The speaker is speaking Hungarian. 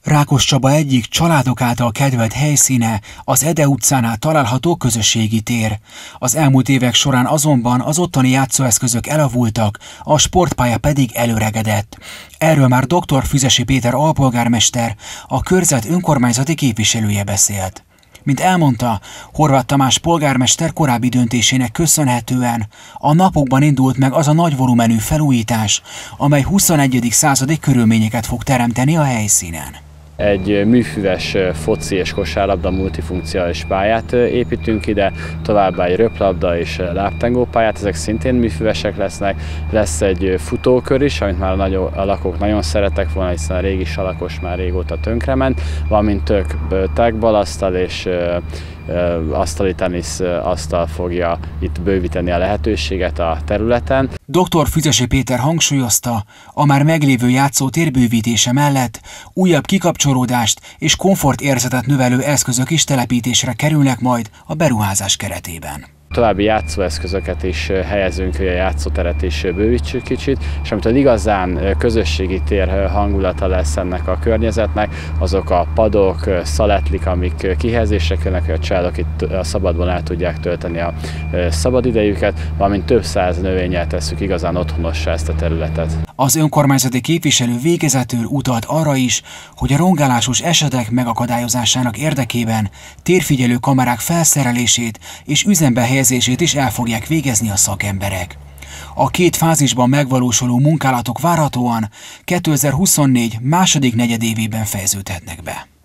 Rákoscsaba egyik családok által kedvelt helyszíne az Ede utcánál található közösségi tér. Az elmúlt évek során azonban az ottani játszóeszközök elavultak, a sportpálya pedig előregedett. Erről már dr. Füzesi Péter alpolgármester, a körzet önkormányzati képviselője beszélt. Mint elmondta, Horváth Tamás polgármester korábbi döntésének köszönhetően a napokban indult meg az a nagy volumenű felújítás, amely 21. századi körülményeket fog teremteni a helyszínen. Egy műfüves foci és kosárlabda multifunkcionális pályát építünk ide, továbbá egy röplabda és lábtengó pályát, ezek szintén műfüvesek lesznek. Lesz egy futókör is, amit már a lakók nagyon szerettek volna, hiszen a régi salakos már régóta tönkrement, valamint több balasztal és asztali tenisz asztal fogja itt bővíteni a lehetőséget a területen. Dr. Füzesi Péter hangsúlyozta, a már meglévő játszótér bővítése mellett újabb kikapcsolódást és komfortérzetet növelő eszközök is telepítésre kerülnek majd a beruházás keretében. További játszóeszközöket is helyezünk, hogy a játszóteret is bővítsük kicsit, és amitől igazán közösségi tér hangulata lesz ennek a környezetnek, azok a padok, szaletlik, amik kihelyezésre kerülnek, hogy a családok itt a szabadban el tudják tölteni a szabadidejüket, valamint több száz növényel tesszük igazán otthonossá ezt a területet. Az önkormányzati képviselő végezetül utalt arra is, hogy a rongálásos esetek megakadályozásának érdekében térfigyelő kamerák felszerelését és üzembe helyezését is el fogják végezni a szakemberek. A két fázisban megvalósuló munkálatok várhatóan 2024 második negyedévében fejeződhetnek be.